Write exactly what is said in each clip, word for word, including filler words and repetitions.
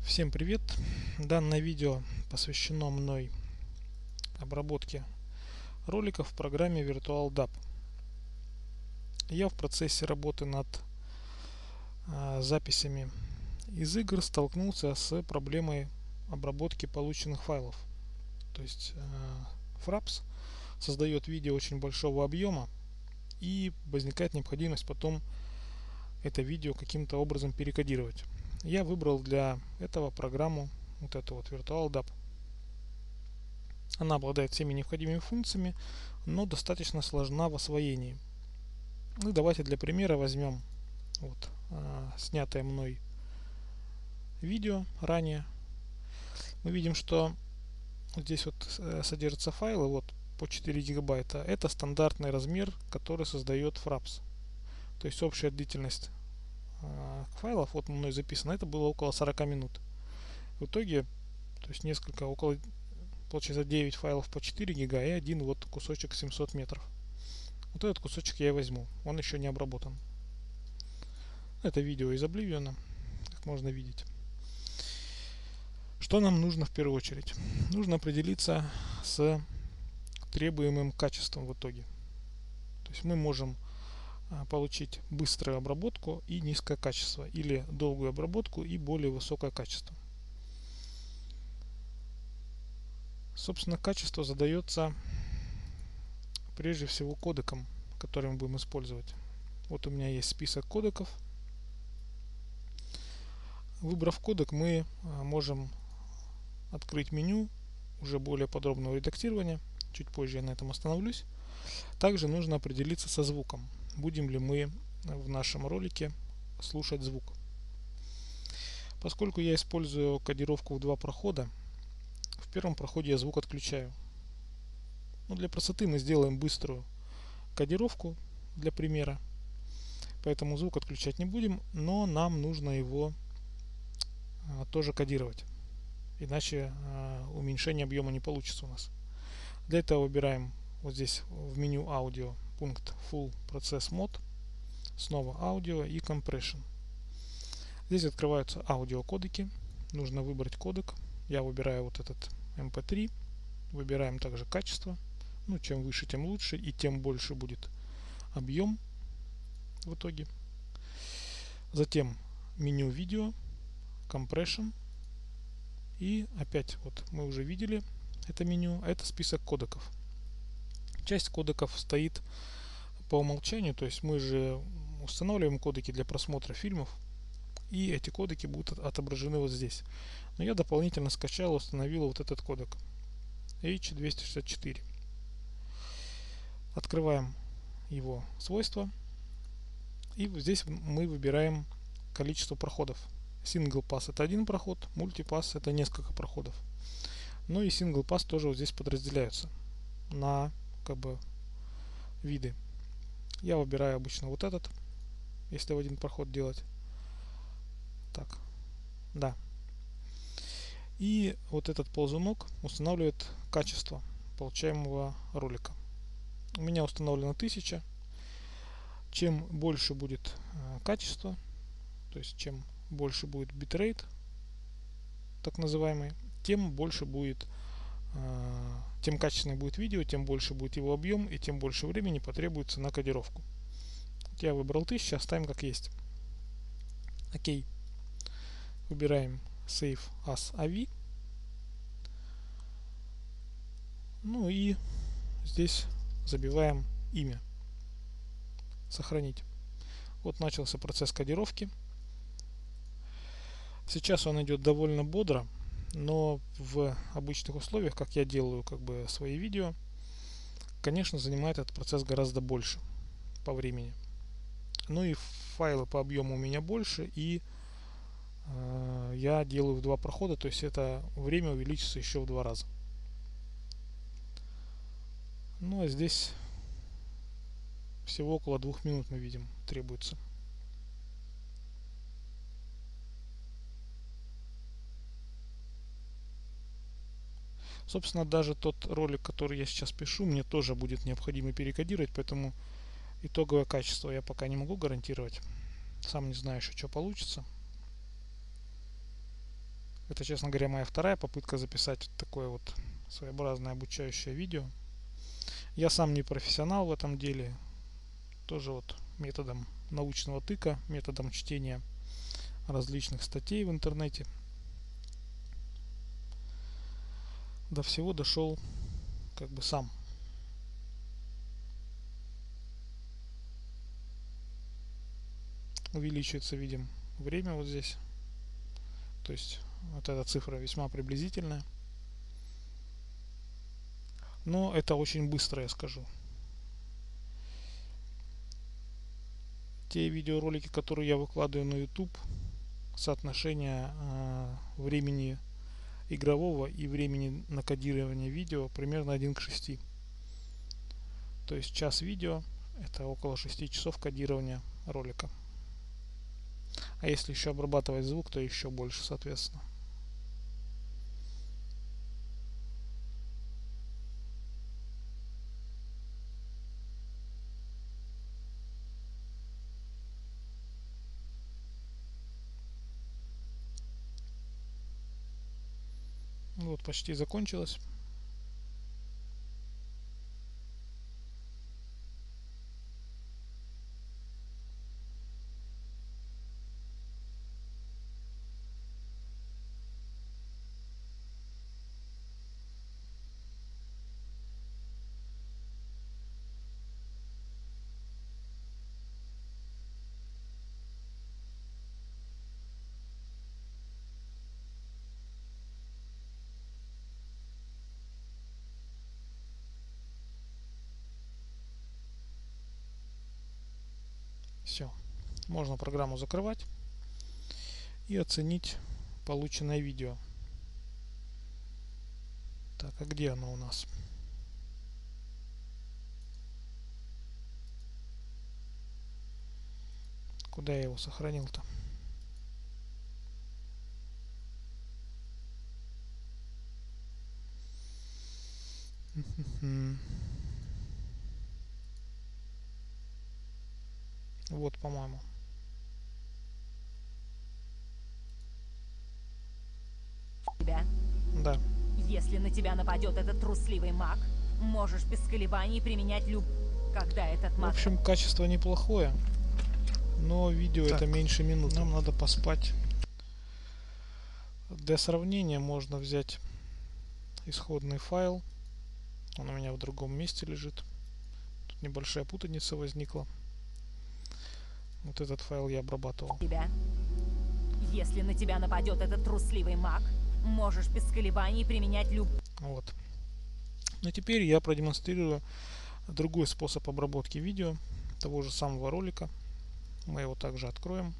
Всем привет! Данное видео посвящено мной обработке роликов в программе VirtualDub. Я в процессе работы над а, записями из игр столкнулся с проблемой обработки полученных файлов. То есть а, Fraps создает видео очень большого объема, и возникает необходимость потом это видео каким-то образом перекодировать. Я выбрал для этого программу вот эту вот VirtualDub. Она обладает всеми необходимыми функциями, но достаточно сложна в освоении. Ну, давайте для примера возьмем вот, э, снятое мной видео ранее. Мы видим, что вот здесь вот э, содержатся файлы вот, по четыре гигабайта. Это стандартный размер, который создает Fraps. То есть общая длительность э, файлов, вот мной записано, это было около сорока минут. В итоге, то есть несколько, около получается девять файлов по четыре гига и один вот кусочек семьсот метров. Вот этот кусочек я и возьму, он еще не обработан. Это видео из Oblivion, как можно видеть. Что нам нужно в первую очередь? Нужно определиться с требуемым качеством в итоге. То есть мы можем получить быструю обработку и низкое качество, или долгую обработку и более высокое качество. Собственно, качество задается прежде всего кодеком, который мы будем использовать. Вот у меня есть список кодеков. Выбрав кодек, мы можем открыть меню уже более подробного редактирования. Чуть позже я на этом остановлюсь. Также нужно определиться со звуком. Будем ли мы в нашем ролике слушать звук. Поскольку я использую кодировку в два прохода, в первом проходе я звук отключаю. Но для простоты мы сделаем быструю кодировку для примера. Поэтому звук отключать не будем, но нам нужно его а, тоже кодировать. Иначе а, уменьшение объема не получится у нас. Для этого выбираем вот здесь в меню аудио пункт Full Process Mode. Снова аудио и Compression. Здесь открываются аудиокодеки. Нужно выбрать кодек. Я выбираю вот этот эм пэ три. Выбираем также качество. Ну, чем выше, тем лучше, и тем больше будет объем в итоге. Затем меню видео, Compression. И опять вот мы уже видели это меню. Это список кодеков. Часть кодеков стоит по умолчанию, то есть мы же устанавливаем кодеки для просмотра фильмов, и эти кодеки будут отображены вот здесь. Но я дополнительно скачал и установил вот этот кодек эйч двести шестьдесят четыре. Открываем его свойства, и здесь мы выбираем количество проходов. Single Pass это один проход, Multipass это несколько проходов. Ну и Single Pass тоже вот здесь подразделяются на как бы виды. Я выбираю обычно вот этот, если в один проход делать. Так, да. И вот этот ползунок устанавливает качество получаемого ролика. У меня установлено тысяча. Чем больше будет э, качество, то есть чем больше будет битрейт, так называемый, тем больше будет, э, тем качественнее будет видео, тем больше будет его объем и тем больше времени потребуется на кодировку. Вот я выбрал тысячу, оставим как есть. Окей. Выбираем Save as эй ви. Ну и здесь забиваем имя. Сохранить. Вот начался процесс кодировки. Сейчас он идет довольно бодро, но в обычных условиях, как я делаю как бы свои видео, конечно, занимает этот процесс гораздо больше по времени. Ну и файлы по объему у меня больше, и э, я делаю в два прохода, то есть это время увеличится еще в два раза. Ну а здесь всего около двух минут мы видим требуется. Собственно, даже тот ролик, который я сейчас пишу, мне тоже будет необходимо перекодировать, поэтому итоговое качество я пока не могу гарантировать. Сам не знаю еще, что получится. Это, честно говоря, моя вторая попытка записать вот такое вот своеобразное обучающее видео. Я сам не профессионал в этом деле, тоже вот методом научного тыка, методом чтения различных статей в интернете. До всего дошел как бы сам. Увеличивается, видим, время вот здесь. То есть вот эта цифра весьма приблизительная. Но это очень быстро, я скажу. Те видеоролики, которые я выкладываю на YouTube, соотношение э, времени игрового и времени на кодирование видео примерно один к шести. То есть час видео это около шести часов кодирования ролика. А если еще обрабатывать звук, то еще больше, соответственно. Вот, почти закончилось. Все. Можно программу закрывать и оценить полученное видео. Так, а где оно у нас? Куда я его сохранил-то? Вот, по-моему. Тебя? Да. Если на тебя нападет этот трусливый маг, можешь без колебаний применять люб... Когда этот В маг... общем, качество неплохое, но видео Так, это меньше минуты. Нам надо поспать. Для сравнения можно взять исходный файл. Он у меня в другом месте лежит. Тут небольшая путаница возникла. Вот этот файл я обрабатывал. Тебя? Если на тебя нападет этот трусливый маг, можешь без колебаний применять люб... Вот. Ну теперь я продемонстрирую другой способ обработки видео того же самого ролика. Мы его также откроем.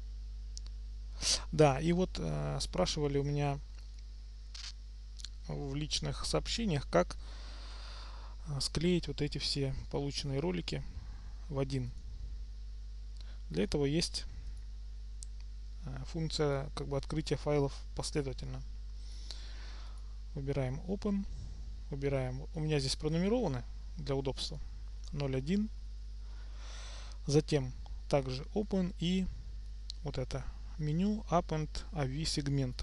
Да, и вот э, спрашивали у меня в личных сообщениях, как э, склеить вот эти все полученные ролики в один. Для этого есть э, функция как бы открытия файлов последовательно. Выбираем Open, выбираем, у меня здесь пронумерованы для удобства ноль один, затем также Open и вот это меню Append эй ви сегмент,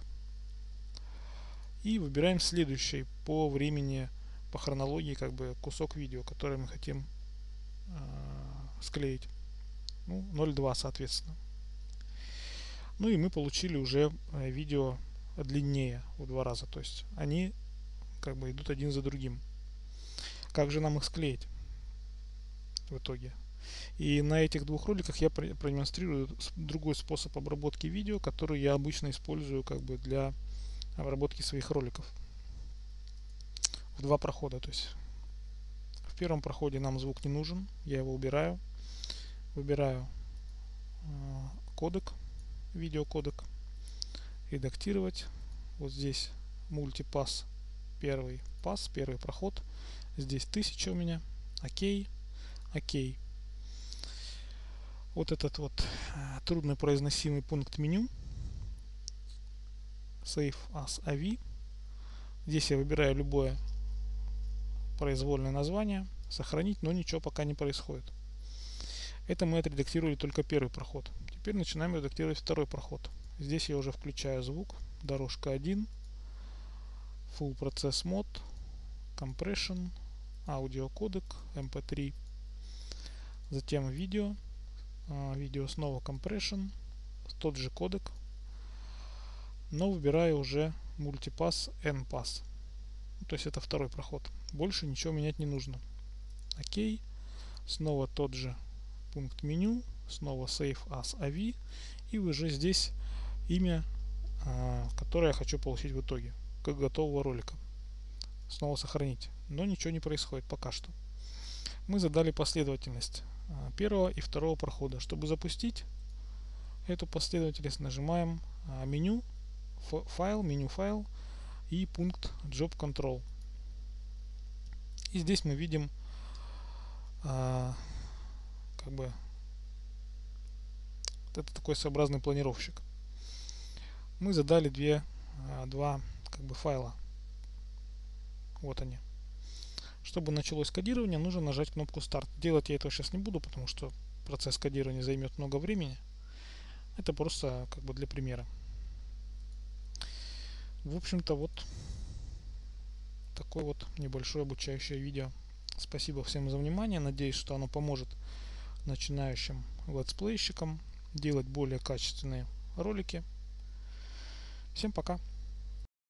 и выбираем следующий по времени, по хронологии как бы кусок видео, который мы хотим э, склеить. Ну, ноль два соответственно. Ну и мы получили уже видео длиннее в два раза, то есть они как бы идут один за другим. Как же нам их склеить в итоге? И на этих двух роликах я продемонстрирую другой способ обработки видео, который я обычно использую как бы для обработки своих роликов в два прохода. То есть в первом проходе нам звук не нужен, я его убираю, выбираю э, кодек, видеокодек, редактировать. Вот здесь мультипасс, первый пас, первый проход. Здесь тысяча у меня. Окей, окей. Вот этот вот э, труднопроизносимый пункт меню Save as эй ви. Здесь я выбираю любое произвольное название, сохранить, но ничего пока не происходит. Это мы отредактировали только первый проход. Теперь начинаем редактировать второй проход. Здесь я уже включаю звук, дорожка один, Full Process Mode, Compression, аудиокодек эм пэ три, затем видео, видео снова Compression, тот же кодек, но выбираю уже Multipass N-Pass, то есть это второй проход, больше ничего менять не нужно. Окей, снова тот же пункт меню, снова Save as эй ви, и уже здесь имя, которое я хочу получить в итоге, как готового ролика. Снова сохранить, но ничего не происходит пока что. Мы задали последовательность первого и второго прохода. Чтобы запустить эту последовательность, нажимаем меню, файл, меню файл и пункт Job Control. И здесь мы видим а, как бы это такой своеобразный планировщик. Мы задали две, а, два как бы файла. Вот они. Чтобы началось кодирование, нужно нажать кнопку старт. Делать я этого сейчас не буду, потому что процесс кодирования займет много времени. Это просто как бы для примера. В общем-то, вот такое вот небольшое обучающее видео. Спасибо всем за внимание. Надеюсь, что оно поможет начинающим летсплейщикам делать более качественные ролики. Всем пока!